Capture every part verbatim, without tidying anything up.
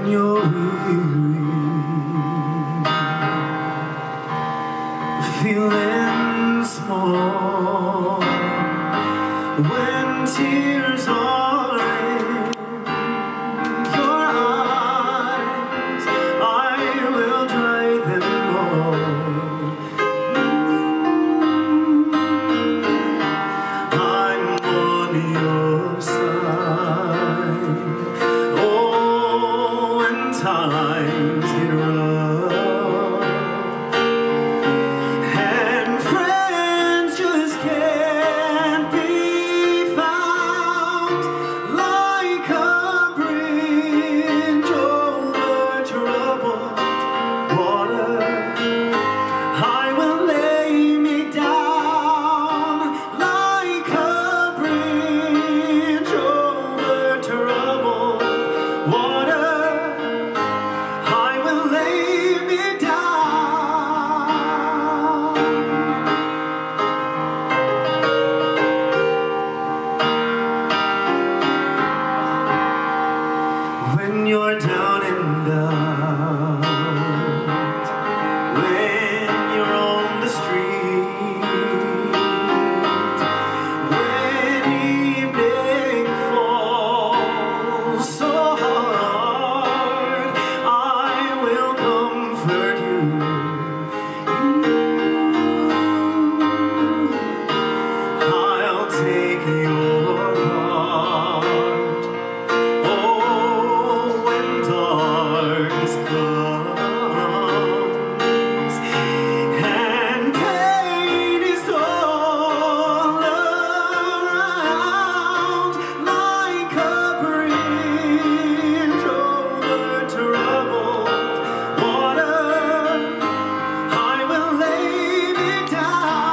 you're weary, feeling small, when tears are in your eyes, I will dry them all. I'm on your side. Oh, when times get rough and friends just can't be found, like a bridge over troubled water, I will lay me down. Like a bridge over troubled water, I will lay me down. When you're down and out, when you're on the street, when evening falls so hard, I will comfort you. I'll take your part. Oh, when darkness comes and pain is all around, like a bridge over troubled water, I will lay me down.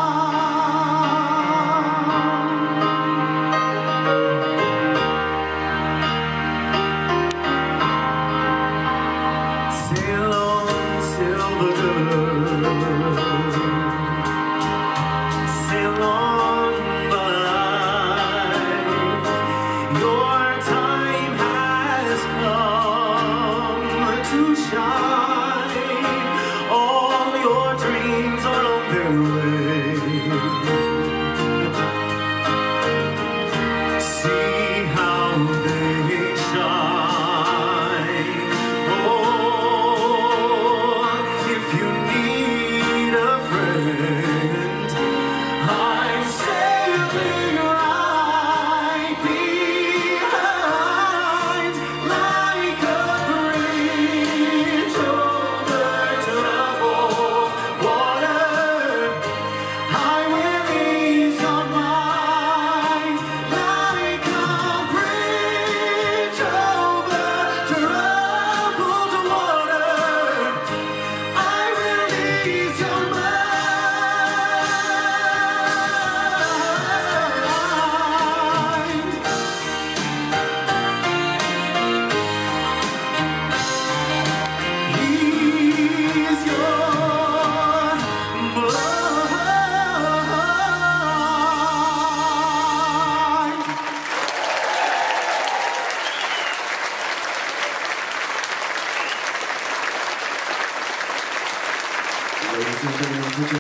Sail on, silver girl, sail on by. Your time has come to shine. All your dreams are on their way. See how they shine. Oh, if you need a friend, I'm sailing right behind. Like a bridge over troubled water, I will ease your mind. Like a bridge over troubled water, I will ease your mind. Ease your mind. Ladies and gentlemen,